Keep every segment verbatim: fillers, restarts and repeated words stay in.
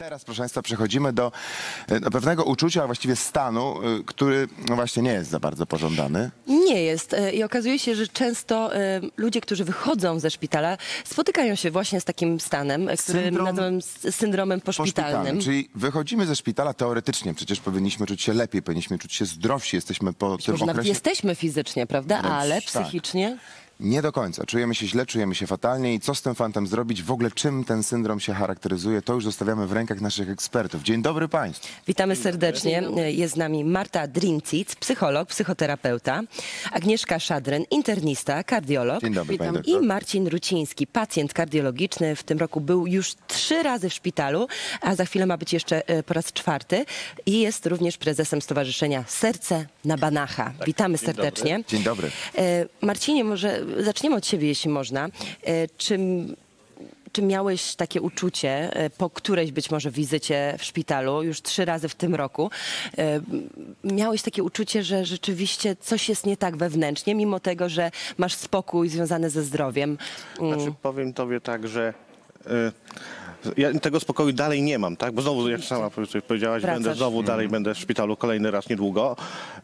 Teraz, proszę Państwa, przechodzimy do, do pewnego uczucia, a właściwie stanu, który no właśnie nie jest za bardzo pożądany. Nie jest. I okazuje się, że często ludzie, którzy wychodzą ze szpitala, spotykają się właśnie z takim stanem, który Syndrom... nazywam syndromem poszpitalnym. poszpitalnym. Czyli wychodzimy ze szpitala teoretycznie, przecież powinniśmy czuć się lepiej, powinniśmy czuć się zdrowsi, jesteśmy po tym Może nawet okresie... jesteśmy fizycznie, prawda? Wręcz Ale tak. psychicznie... Nie do końca. Czujemy się źle, czujemy się fatalnie i co z tym fantem zrobić? W ogóle czym ten syndrom się charakteryzuje? To już zostawiamy w rękach naszych ekspertów. Dzień dobry Państwu. Witamy serdecznie. Jest z nami Marta Drincic, psycholog, psychoterapeuta, Agnieszka Szadryn, internista, kardiolog. Dzień dobry, pani I doktor. Marcin Ruciński, pacjent kardiologiczny. W tym roku był już trzy razy w szpitalu, a za chwilę ma być jeszcze po raz czwarty. I jest również prezesem Stowarzyszenia Serce na Banacha. Tak, Witamy dzień serdecznie. dobry. Dzień dobry. E, Marcinie, może zaczniemy od siebie, jeśli można. E, Czy, czy miałeś takie uczucie e, po którejś być może wizycie w szpitalu, już trzy razy w tym roku, e, miałeś takie uczucie, że rzeczywiście coś jest nie tak wewnętrznie, mimo tego, że masz spokój związany ze zdrowiem? Mm. Znaczy, powiem tobie tak, że y, ja tego spokoju dalej nie mam, tak? Bo znowu, jak sama powiedziałaś, Wracasz. będę znowu dalej będę w szpitalu kolejny raz niedługo.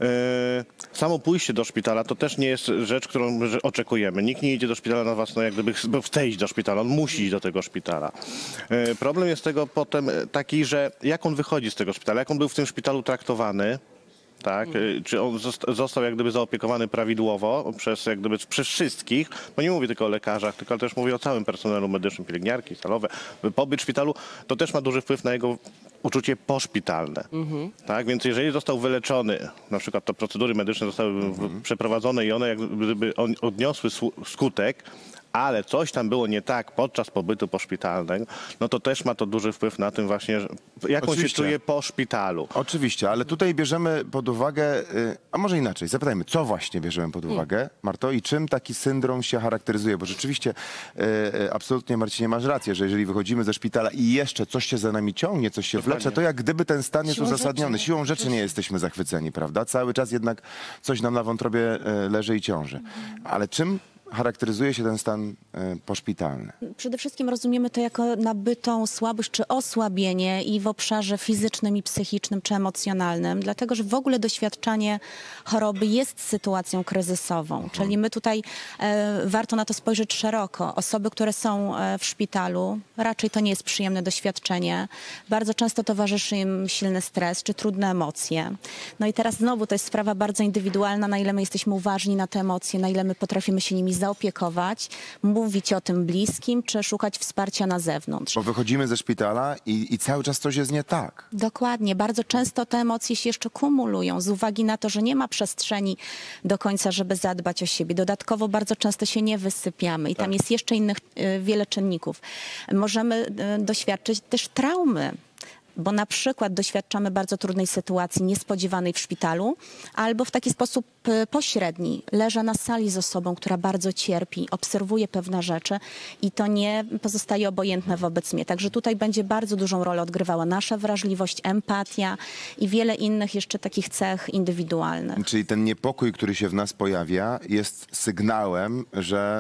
Y, samo pójście do szpitala to też nie jest rzecz, którą że oczekujemy. Nikt nie idzie do szpitala na własno, jak gdyby ch- chce iść do szpitala, on musi iść do tego szpitala. Y, problem jest tego potem taki, że jak on wychodzi z tego szpitala, jak on był w tym szpitalu traktowany, tak? Y, Czy on zosta- został jak gdyby zaopiekowany prawidłowo przez, jak gdyby, przez wszystkich, bo nie mówię tylko o lekarzach, tylko też mówię o całym personelu medycznym, pielęgniarki, salowe. Pobyt w szpitalu to też ma duży wpływ na jego uczucie poszpitalne. Tak? Więc jeżeli został wyleczony, na przykład te procedury medyczne zostały w- przeprowadzone i one jak gdyby on- odniosły su- skutek, ale coś tam było nie tak podczas pobytu poszpitalnego, no to też ma to duży wpływ na tym właśnie, że- jak on się Oczywiście. czuje po szpitalu. Oczywiście, ale tutaj bierzemy pod uwagę, y, a może inaczej, zapytajmy, co właśnie bierzemy pod uwagę, Marto, i czym taki syndrom się charakteryzuje, bo rzeczywiście y, y, absolutnie, Marcinie, masz rację, że jeżeli wychodzimy ze szpitala i jeszcze coś się za nami ciągnie, coś się Dokładnie. wlecze, to jak gdyby ten stan jest Siłą uzasadniony. rzeczy. Siłą rzeczy nie jesteśmy zachwyceni, prawda? Cały czas jednak coś nam na wątrobie y, leży i ciąży. Ale czym charakteryzuje się ten stan y, poszpitalny? Przede wszystkim rozumiemy to jako nabytą słabość czy osłabienie i w obszarze fizycznym i psychicznym czy emocjonalnym, dlatego że w ogóle doświadczanie choroby jest sytuacją kryzysową. Czyli my tutaj e, warto na to spojrzeć szeroko. Osoby, które są e, w szpitalu, raczej to nie jest przyjemne doświadczenie. Bardzo często towarzyszy im silny stres czy trudne emocje. No i teraz znowu to jest sprawa bardzo indywidualna, na ile my jesteśmy uważni na te emocje, na ile my potrafimy się nimi zaopiekować, mówić o tym bliskim, czy szukać wsparcia na zewnątrz. Bo wychodzimy ze szpitala i, i cały czas coś jest nie tak. Dokładnie. Bardzo często te emocje się jeszcze kumulują z uwagi na to, że nie ma przestrzeni do końca, żeby zadbać o siebie. Dodatkowo bardzo często się nie wysypiamy i tam jest jeszcze innych y, wiele czynników. Możemy y, doświadczyć też traumy, bo na przykład doświadczamy bardzo trudnej sytuacji niespodziewanej w szpitalu, albo w taki sposób y, pośredni. Leżę na sali z osobą, która bardzo cierpi, obserwuje pewne rzeczy i to nie pozostaje obojętne wobec mnie. Także tutaj będzie bardzo dużą rolę odgrywała nasza wrażliwość, empatia i wiele innych jeszcze takich cech indywidualnych. Czyli ten niepokój, który się w nas pojawia, jest sygnałem, że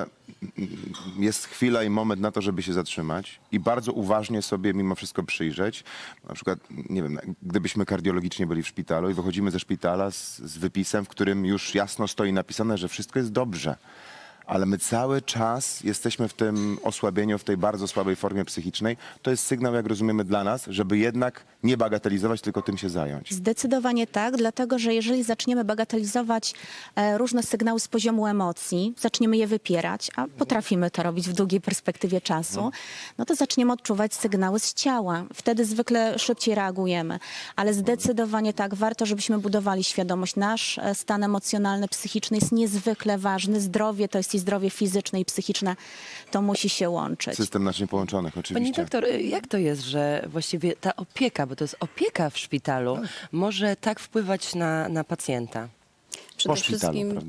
jest chwila i moment na to, żeby się zatrzymać i bardzo uważnie sobie mimo wszystko przyjrzeć. Na przykład, nie wiem, gdybyśmy kardiologicznie byli w szpitalu i wychodzimy ze szpitala z, z wypisem, w którym już jasno stoi napisane, że wszystko jest dobrze. Ale my cały czas jesteśmy w tym osłabieniu, w tej bardzo słabej formie psychicznej. To jest sygnał, jak rozumiemy, dla nas, żeby jednak nie bagatelizować, tylko tym się zająć. Zdecydowanie tak, dlatego że jeżeli zaczniemy bagatelizować e, różne sygnały z poziomu emocji, zaczniemy je wypierać, a potrafimy to robić w długiej perspektywie czasu, no to zaczniemy odczuwać sygnały z ciała. Wtedy zwykle szybciej reagujemy. Ale zdecydowanie tak, warto, żebyśmy budowali świadomość. Nasz e, stan emocjonalny, psychiczny jest niezwykle ważny. Zdrowie to jest i zdrowie fizyczne i psychiczne, to musi się łączyć. System naczyń połączonych, Pani oczywiście. doktor, jak to jest, że właściwie ta opieka, bo to jest opieka w szpitalu, może tak wpływać na, na pacjenta? Po szpitalu, prawda?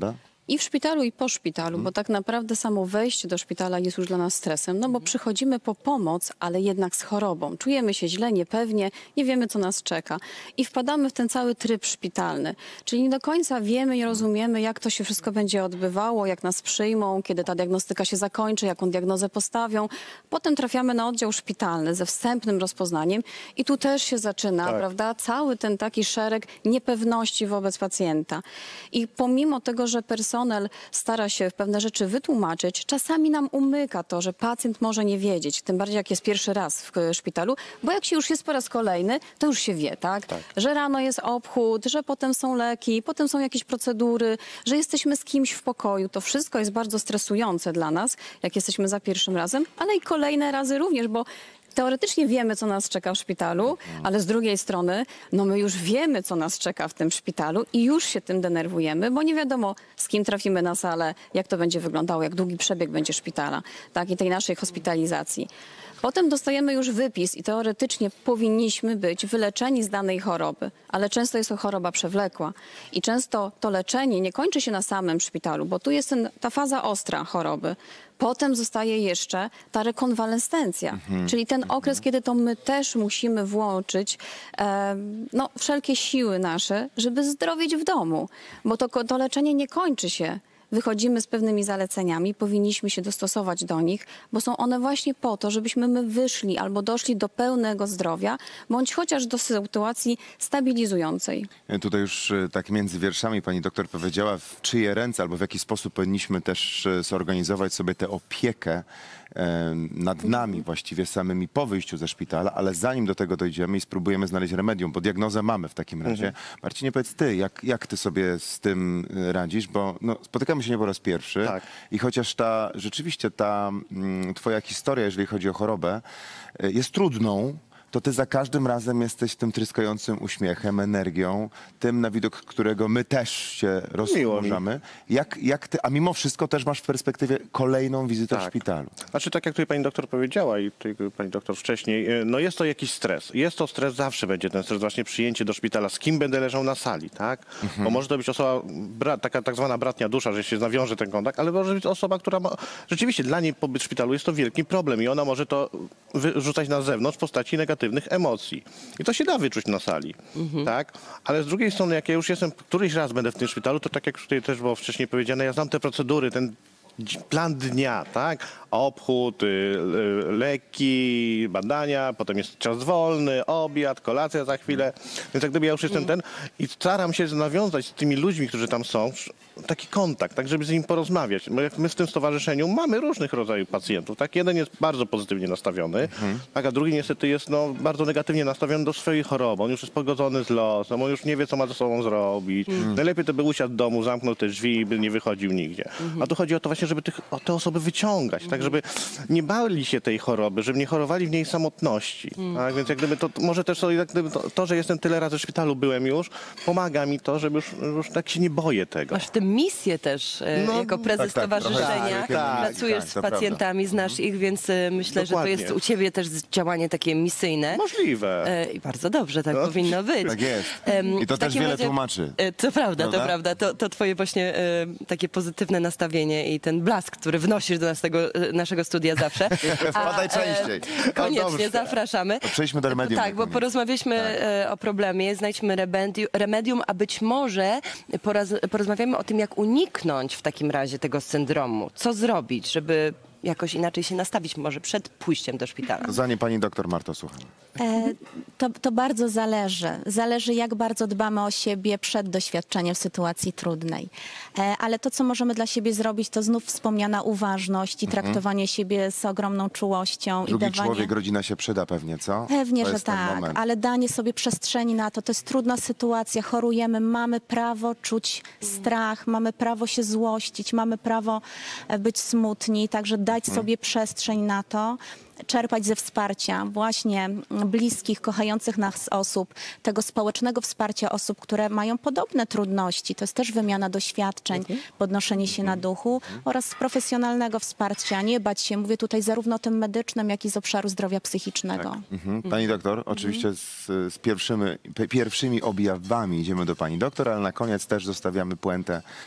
I w szpitalu, i po szpitalu, bo tak naprawdę samo wejście do szpitala jest już dla nas stresem, no bo przychodzimy po pomoc, ale jednak z chorobą. Czujemy się źle, niepewnie, nie wiemy, co nas czeka. I wpadamy w ten cały tryb szpitalny. Czyli nie do końca wiemy i rozumiemy, jak to się wszystko będzie odbywało, jak nas przyjmą, kiedy ta diagnostyka się zakończy, jaką diagnozę postawią. Potem trafiamy na oddział szpitalny ze wstępnym rozpoznaniem i tu też się zaczyna, Tak. prawda, cały ten taki szereg niepewności wobec pacjenta. I pomimo tego, że personel stara się pewne rzeczy wytłumaczyć, czasami nam umyka to, że pacjent może nie wiedzieć, tym bardziej jak jest pierwszy raz w e, szpitalu, bo jak się już jest po raz kolejny, to już się wie, tak? Tak. Że rano jest obchód, że potem są leki, potem są jakieś procedury, że jesteśmy z kimś w pokoju. To wszystko jest bardzo stresujące dla nas, jak jesteśmy za pierwszym razem, ale i kolejne razy również, bo teoretycznie wiemy, co nas czeka w szpitalu, ale z drugiej strony, no my już wiemy, co nas czeka w tym szpitalu i już się tym denerwujemy, bo nie wiadomo, z kim trafimy na salę, jak to będzie wyglądało, jak długi przebieg będzie szpitala, tak, i tej naszej hospitalizacji. Potem dostajemy już wypis i teoretycznie powinniśmy być wyleczeni z danej choroby, ale często jest to choroba przewlekła i często to leczenie nie kończy się na samym szpitalu, bo tu jest ten, ta faza ostra choroby. Potem zostaje jeszcze ta rekonwalescencja, czyli ten okres, kiedy to my też musimy włączyć e, no, wszelkie siły nasze, żeby zdrowieć w domu, bo to, to leczenie nie kończy się. Wychodzimy z pewnymi zaleceniami, powinniśmy się dostosować do nich, bo są one właśnie po to, żebyśmy my wyszli albo doszli do pełnego zdrowia, bądź chociaż do sytuacji stabilizującej. Tutaj już e, tak między wierszami pani doktor powiedziała, w czyje ręce albo w jaki sposób powinniśmy też e, zorganizować sobie tę opiekę e, nad nami właściwie samymi po wyjściu ze szpitala, ale zanim do tego dojdziemy i spróbujemy znaleźć remedium, bo diagnozę mamy w takim razie. Mhm. Marcinie, powiedz ty, jak, jak ty sobie z tym e, radzisz, bo no, spotykamy się nie po raz pierwszy Tak. i chociaż ta, rzeczywiście ta mm, twoja historia, jeżeli chodzi o chorobę, e, jest trudną, to ty za każdym razem jesteś tym tryskającym uśmiechem, energią, tym, na widok którego my też się Miło mi. rozłożamy. Jak, jak ty, a mimo wszystko też masz w perspektywie kolejną wizytę w Tak. szpitalu. Znaczy, tak jak tutaj pani doktor powiedziała i tutaj pani doktor wcześniej, y, no jest to jakiś stres. Jest to stres, zawsze będzie ten stres, właśnie przyjęcie do szpitala. Z kim będę leżał na sali, tak? Bo może to być osoba, bra, taka tak zwana bratnia dusza, że się nawiąże ten kontakt, ale może być osoba, która ma, rzeczywiście dla niej pobyt w szpitalu jest to wielki problem i ona może to wyrzucać na zewnątrz w postaci negatywnych emocji. I to się da wyczuć na sali, tak? Ale z drugiej strony, jak ja już jestem, któryś raz będę w tym szpitalu, to tak jak tutaj też było wcześniej powiedziane, ja znam te procedury, ten dzi- plan dnia, tak? Obchód, y, y, leki, badania, potem jest czas wolny, obiad, kolacja za chwilę. Więc jak gdyby ja już jestem ten i staram się nawiązać z tymi ludźmi, którzy tam są, taki kontakt, tak żeby z nim porozmawiać. My, my w tym stowarzyszeniu mamy różnych rodzajów pacjentów, tak? Jeden jest bardzo pozytywnie nastawiony, tak? A drugi niestety jest no, bardzo negatywnie nastawiony do swojej choroby. On już jest pogodzony z losem, on już nie wie, co ma ze sobą zrobić. Najlepiej to by usiadł w domu, zamknął te drzwi i by nie wychodził nigdzie. A tu chodzi o to właśnie, żeby tych, o te osoby wyciągać, tak? Żeby nie bali się tej choroby, żeby nie chorowali w niej samotności. Tak? Więc jak gdyby to, może też to, jak gdyby to, to, że jestem tyle razy w szpitalu byłem już, pomaga mi to, żeby już, już tak się nie boję tego. Masz w tym misję też, e, No, jako prezes tak, tak, stowarzyszenia. trochę tak, Pracujesz tak, z to prawda. pacjentami, znasz ich, więc e, myślę, Dokładnie. że to jest u ciebie też działanie takie misyjne. Możliwe. E, I bardzo dobrze, tak No. powinno być. Tak jest. Em, I to w też takim wiele razie- tłumaczy. E, To prawda, to Prawda? prawda. To, to twoje właśnie e, takie pozytywne nastawienie i ten blask, który wnosisz do nas tego, e, naszego studia zawsze. Wpadaj e, częściej. Koniecznie, dobrze. zapraszamy. To przejdźmy do remedium. Tak, bo porozmawialiśmy e, o problemie, znajdźmy remedium, remedium, a być może poraz, porozmawiamy o tym, jak uniknąć w takim razie tego syndromu. Co zrobić, żeby jakoś inaczej się nastawić może przed pójściem do szpitala. Zanim pani doktor Marto, słucham. E, to, to bardzo zależy. Zależy, jak bardzo dbamy o siebie przed doświadczeniem sytuacji trudnej. E, ale to, co możemy dla siebie zrobić, to znów wspomniana uważność i traktowanie siebie z ogromną czułością. Drugi i dawanie... człowiek, rodzina się przyda pewnie, co? Pewnie, To że jest ten tak, moment. ale danie sobie przestrzeni na to, to jest trudna sytuacja, chorujemy, mamy prawo czuć strach, mamy prawo się złościć, mamy prawo e, być smutni, także dać sobie przestrzeń na to, czerpać ze wsparcia właśnie bliskich, kochających nas osób, tego społecznego wsparcia osób, które mają podobne trudności. To jest też wymiana doświadczeń, podnoszenie się na duchu oraz profesjonalnego wsparcia. Nie bać się, mówię tutaj zarówno o tym medycznym, jak i z obszaru zdrowia psychicznego. Mhm. Pani doktor, oczywiście z, z pierwszymi, p- pierwszymi objawami idziemy do pani doktor, ale na koniec też zostawiamy puentę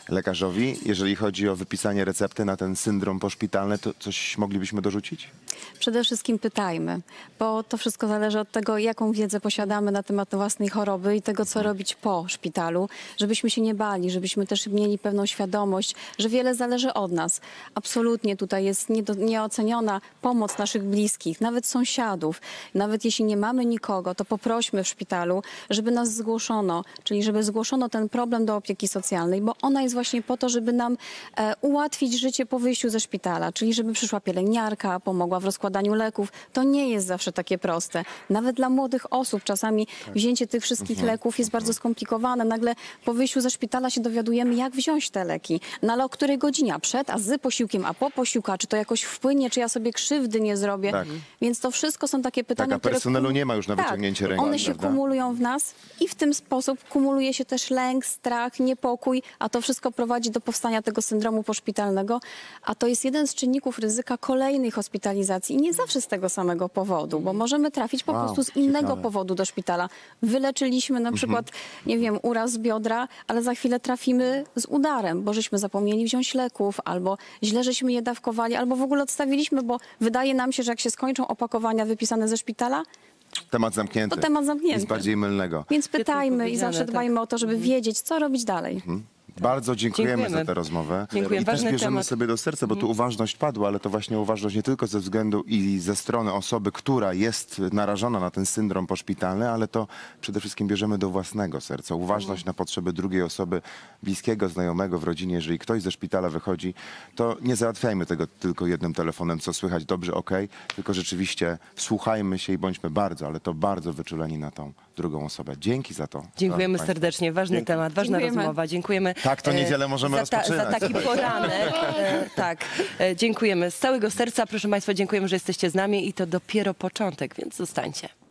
lekarzowi. Jeżeli chodzi o wypisanie recepty na ten syndrom poszpitalny, to coś moglibyśmy dorzucić? Przede wszystkim pytajmy, bo to wszystko zależy od tego, jaką wiedzę posiadamy na temat własnej choroby i tego, co robić po szpitalu, żebyśmy się nie bali, żebyśmy też mieli pewną świadomość, że wiele zależy od nas. Absolutnie tutaj jest niedo, nieoceniona pomoc naszych bliskich, nawet sąsiadów. Nawet jeśli nie mamy nikogo, to poprośmy w szpitalu, żeby nas zgłoszono, czyli żeby zgłoszono ten problem do opieki socjalnej, bo ona jest właśnie po to, żeby nam e, ułatwić życie po wyjściu ze szpitala, czyli żeby przyszła pielęgniarka, pomogła w rozkładaniu leków. To nie jest zawsze takie proste. Nawet dla młodych osób czasami wzięcie tych wszystkich leków jest bardzo skomplikowane. Nagle po wyjściu ze szpitala się dowiadujemy, jak wziąć te leki. No ale o której godzinie? A przed, a z posiłkiem, a po posiłku? A czy to jakoś wpłynie, czy ja sobie krzywdy nie zrobię? Tak. Więc to wszystko są takie pytania, Tak, a które... personelu kum- nie ma już na tak, wyciągnięcie ręki, one się prawda? kumulują w nas i w tym sposób kumuluje się też lęk, strach, niepokój, a to wszystko prowadzi do powstania tego syndromu poszpitalnego, a to jest jeden z czynników ryzyka kolejnej hospitalizacji i nie zawsze z tego samego powodu, bo możemy trafić po Wow, prostu z innego ciekawe. powodu do szpitala. Wyleczyliśmy na przykład, nie wiem, uraz biodra, ale za chwilę trafimy z udarem, bo żeśmy zapomnieli wziąć leków, albo źle żeśmy je dawkowali, albo w ogóle odstawiliśmy, bo wydaje nam się, że jak się skończą opakowania wypisane ze szpitala, Temat zamknięty. to temat zamknięty. Nic bardziej mylnego. Więc pytajmy i powiedziane, zawsze tak. dbajmy o to, żeby wiedzieć, co robić dalej. Bardzo dziękujemy, Dziękujemy. za tę rozmowę. Dziękuję. I też Ważny bierzemy temat. sobie do serca, bo tu uważność padła, ale to właśnie uważność nie tylko ze względu i ze strony osoby, która jest narażona na ten syndrom poszpitalny, ale to przede wszystkim bierzemy do własnego serca. Uważność na potrzeby drugiej osoby, bliskiego, znajomego w rodzinie. Jeżeli ktoś ze szpitala wychodzi, to nie załatwiajmy tego tylko jednym telefonem, co słychać, dobrze, okej, tylko rzeczywiście słuchajmy się i bądźmy bardzo, ale to bardzo wyczuleni na tą drugą osobę. Dzięki za to. Dziękujemy Państwu. serdecznie. Ważny Dzięki. temat, ważna Dziękujemy. rozmowa. Dziękujemy. Tak, to e, niedzielę możemy za, ta, za rozpoczynać. taki poranek. E, tak, e, dziękujemy z całego serca. Proszę Państwa, dziękujemy, że jesteście z nami i to dopiero początek, więc zostańcie.